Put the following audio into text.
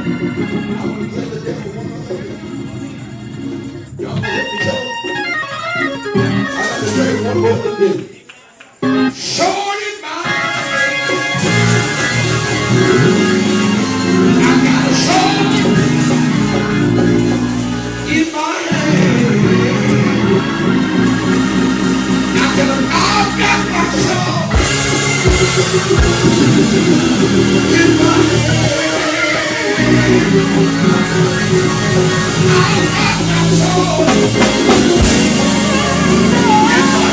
I want to tell the devil one more thing. Y'all gonna let me go? I got to tell you one more thing. Short in my I got a sword in my hand. I tell him, I've got my sword in my hand. I've got my sword in my